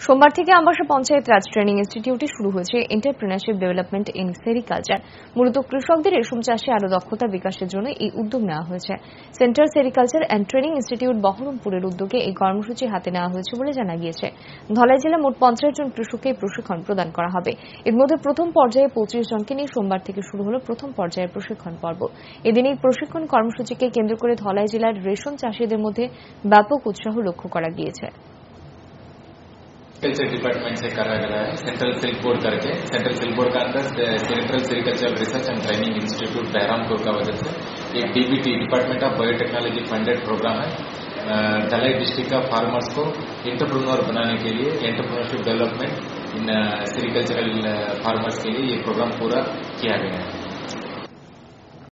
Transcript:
সোমবার থেকে আমবাসা পঞ্চায়েত রাজ ট্রেনিং ইনস্টিটিউটে শুরু হয়েছে এন্টারপ্রেনারশিপ ডেভেলপমেন্ট ইন সেরিকালচার। মূলত কৃষকদের রেশম চাষে আরো দক্ষতা বিকাশের জন্য এই উদ্যোগ নেওয়া হয়েছে। Central sericulture and training institute বহরমপুরের উদ্যোগে এই কর্মসূচি হাতে নেওয়া হয়েছে বলে জানা গিয়েছে। ধলাই জেলা মোট 50 জন কৃষককে প্রশিক্ষণ প্রদান করা হবে। এর মধ্যে প্রথম পর্যায়ে 25 জনকে নিয়ে সোমবার থেকে শুরু হলো প্রথম পর্যায়ের প্রশিক্ষণ পর্ব। এদিন এই প্রশিক্ষণ কর্মসূচিকে কেন্দ্র করে ধলাই জেলার রেশম চাষিদের মধ্যে ব্যাপক উৎসাহ লক্ষ্য করা গিয়েছে। एग्रीकल्चर डिपार्टमेंट से करा गया है सेंट्रल सिल्क बोर्ड करके। सेंट्रल सिल्क बोर्ड का अंदर central sericulture research and training institute Berhampore का वजह से एक DBT department of biotechnology funded programme है। धलाई डिस्ट्रिक्ट का फार्मर्स को एंटरप्रेन्योर बनाने के लिए entrepreneurship development in sericultural farmers के लिए ये प्रोग्राम पूरा किया गया है।